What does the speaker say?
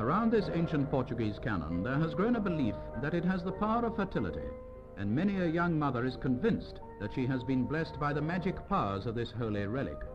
Around this ancient Portuguese canon, there has grown a belief that it has the power of fertility, and many a young mother is convinced that she has been blessed by the magic powers of this holy relic.